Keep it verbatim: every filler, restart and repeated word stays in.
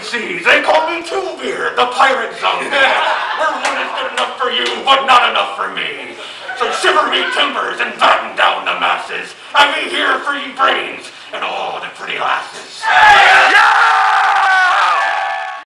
seas. They call me Two-Beard, the pirate zombie. Where one is good enough for you, but not enough for me. So shiver me timbers and batten down the masses. I be here for ye brains, and all